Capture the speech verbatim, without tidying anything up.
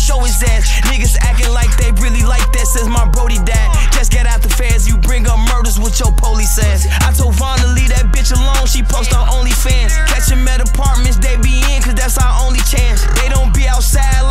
show his ass. Niggas acting like they really like that. Says my